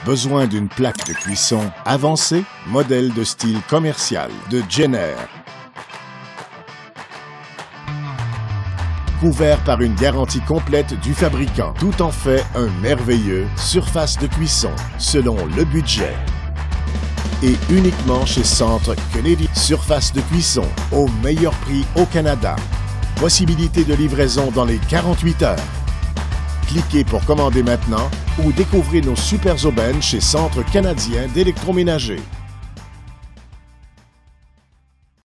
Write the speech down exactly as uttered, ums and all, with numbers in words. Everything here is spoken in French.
Besoin d'une plaque de cuisson avancée? Modèle de style commercial de Jenner. Couvert par une garantie complète du fabricant. Tout en fait un merveilleux surface de cuisson selon le budget. Et uniquement chez Centre Kennedy. Surface de cuisson au meilleur prix au Canada. Possibilité de livraison dans les quarante-huit heures. Cliquez pour commander maintenant ou découvrez nos super aubaines chez Centre canadien d'électroménager.